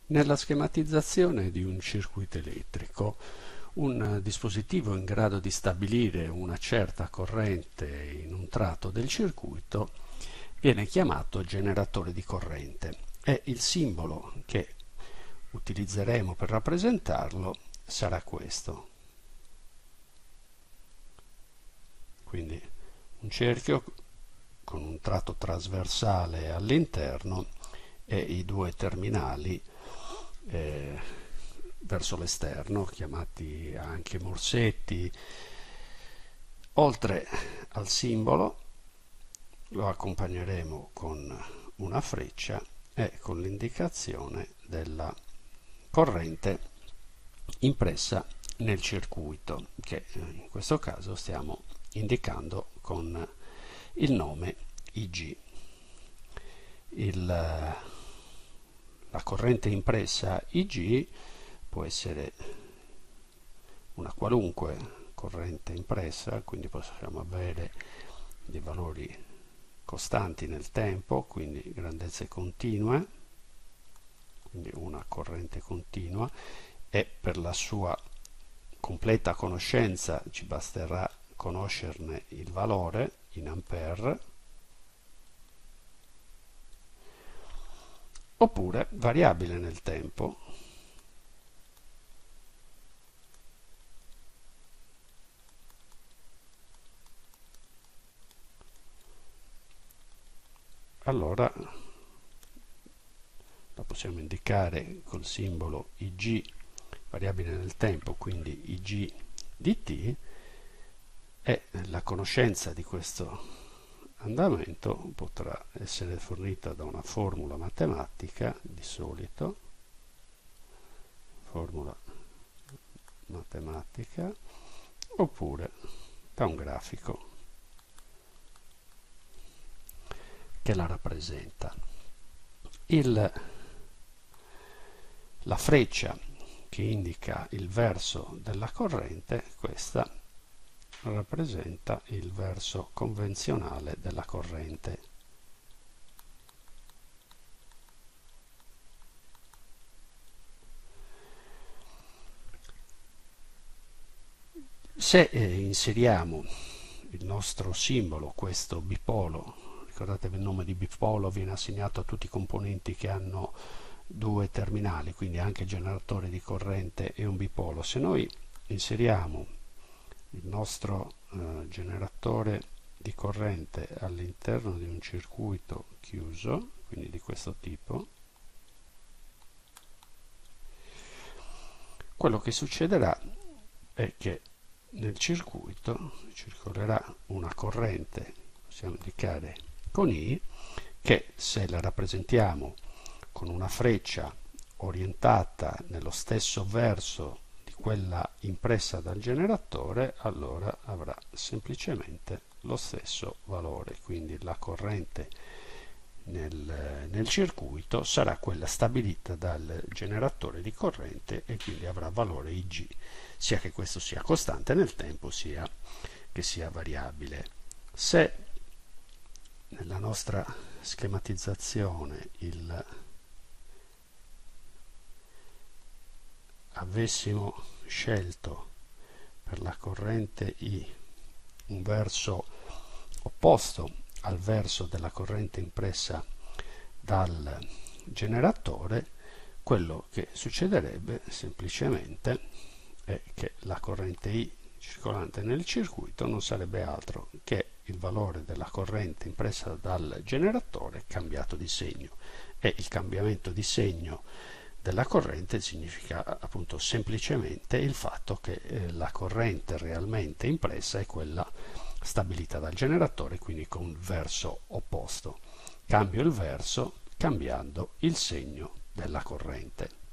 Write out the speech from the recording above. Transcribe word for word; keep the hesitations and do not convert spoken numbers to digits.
Nella schematizzazione di un circuito elettrico, un dispositivo in grado di stabilire una certa corrente in un tratto del circuito viene chiamato generatore di corrente e il simbolo che utilizzeremo per rappresentarlo sarà questo. Quindi un cerchio con un tratto trasversale all'interno e i due terminali eh, verso l'esterno, chiamati anche morsetti. Oltre al simbolo lo accompagneremo con una freccia e con l'indicazione della corrente impressa nel circuito, che in questo caso stiamo indicando con il nome I G. Il, la corrente impressa I G può essere una qualunque corrente impressa, quindi possiamo avere dei valori costanti nel tempo, quindi grandezze continue, quindi una corrente continua, e per la sua completa conoscenza ci basterà conoscerne il valore in ampere, oppure variabile nel tempo. Allora la possiamo indicare col simbolo I G, variabile nel tempo, quindi I G di t, e la conoscenza di questo andamento potrà essere fornita da una formula matematica, di solito, formula matematica, oppure da un grafico che la rappresenta. Il, la freccia che indica il verso della corrente, questa rappresenta il verso convenzionale della corrente. Se eh, inseriamo il nostro simbolo, questo bipolo, ricordatevi il nome di bipolo viene assegnato a tutti i componenti che hanno due terminali, quindi anche il generatore di corrente è un bipolo. Se noi inseriamo il nostro eh, generatore di corrente all'interno di un circuito chiuso, quindi di questo tipo, quello che succederà è che nel circuito circolerà una corrente, possiamo indicare con I, che se la rappresentiamo con una freccia orientata nello stesso verso di quella impressa dal generatore, allora avrà semplicemente lo stesso valore, quindi la corrente nel, nel circuito sarà quella stabilita dal generatore di corrente e quindi avrà valore I G, sia che questo sia costante nel tempo sia che sia variabile. Se nella nostra schematizzazione il avessimo scelto per la corrente I un verso opposto al verso della corrente impressa dal generatore, quello che succederebbe semplicemente è che la corrente I circolante nel circuito non sarebbe altro che il valore della corrente impressa dal generatore cambiato di segno, e il cambiamento di segno della corrente significa appunto semplicemente il fatto che eh, la corrente realmente impressa è quella stabilita dal generatore, quindi con il verso opposto. Cambio il verso cambiando il segno della corrente.